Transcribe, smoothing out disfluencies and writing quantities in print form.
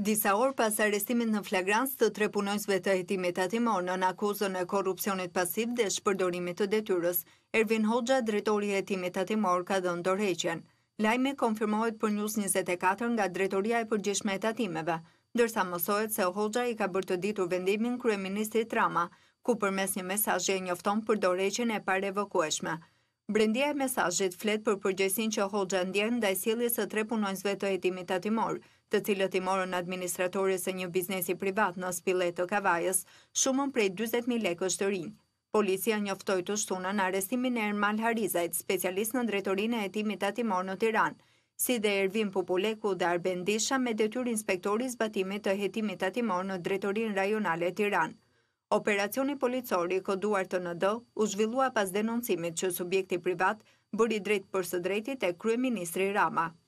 Disa orë pas arrestimit në flagrancë të 3 punonjësve të Hetimit Tatimor në akuzën e korrupsionit pasiv dhe shpërdorimit të detyrës, Ervin Hoxha, drejtori i Hetimit Tatimor, ka dhënë dorëhiqjen. Lajme konfirmohet për News 24 nga Drejtoria e Përgjithshme e Tatimeve, ndërsa mësohet se Hoxha i ka bërë të ditur vendimin kryeministrit Rama, ku përmes një mesazhi e njofton për dorëhiqjen e parevokueshme. Brendia e mesazhit flet për përgjegjësinë që Hoxha ndjen ndaj sjelljes së 3 punonjësve të Hetimit Tatimor, të cilët i morën administratorës së një biznesi privat në Spillet të Kavajës, shumën prej 40.000 lekësh të rinj. Policia njoftoi të shtunën arrestimin e Ermal Harizajt, specialist në drejtorinë e Hetimit Tatimor në Tiranë, si dhe Ervin Pupuleku dhe Arben Disha me detyrë inspektori zbatimit të Hetimit Tatimor në drejtorinë rajonale e Tiranë. Operacioni policor i koduar të ND u zhvillua pas denoncimit që subjekti privat bëri drejt për së drejti tek kryeministri Rama.